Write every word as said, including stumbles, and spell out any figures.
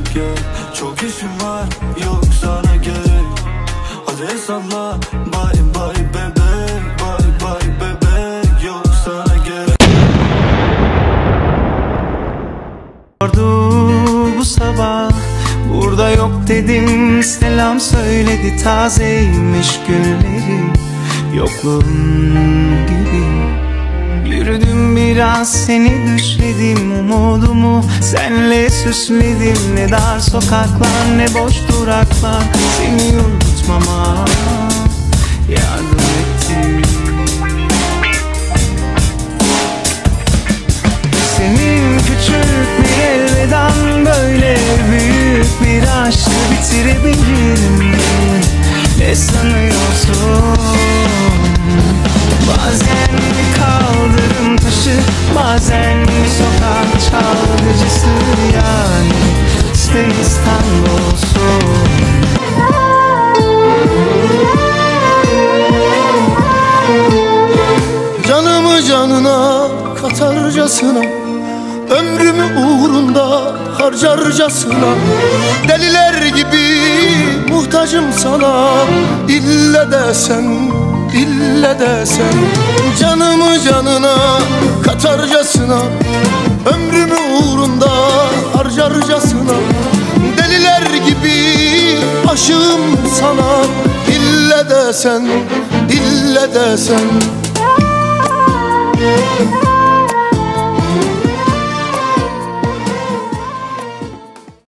gel. Çok işim var, yok sana gerek. Hadi hesapla, bye bye bebek. Bye bye bebek, yok sana gerek. Bu sabah burada yok dedim, selam söyledi, tazeymiş gülleri yokluğun gibi. Yürüdüm biraz, seni düşledim, umudumu senle süsledim. Ne dar sokaklar, ne boş duraklar, seni unutmama yardım etti. Senin küçük bir elveden böyle büyük bir aşkı bitirebilirim mi? Ne sanıyorsun? Bazen bir kaldırım taşı, bazen bir sokak çalgıcısı. Yani ister İstanbul olsun. Canımı canına katarcasına, ömrümü uğrunda harcarcasına, deliler gibi muhtacım sana. İlle desen, ille desen, canımı canına katarcasına, ömrümü uğrunda harcarcasına, deliler gibi aşığım sana. İlle desen, ille desen.